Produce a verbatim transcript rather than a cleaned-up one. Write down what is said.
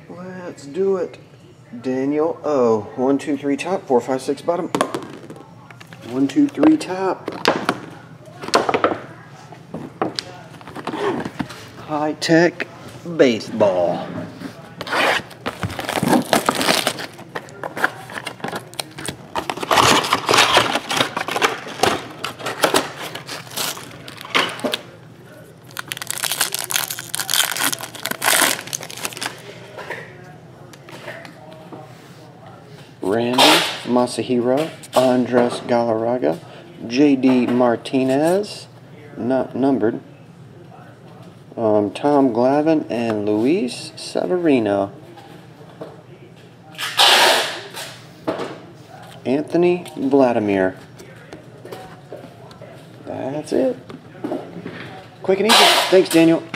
Let's do it. Daniel O. One, two, three top, four, five, six bottom. One, two, three top. High-tech baseball. Randy Masahiro, Andres Galarraga, J D Martinez, not numbered, um, Tom Glavine, and Luis Severino. Anthony Vladimir. That's it. Quick and easy. Thanks, Daniel.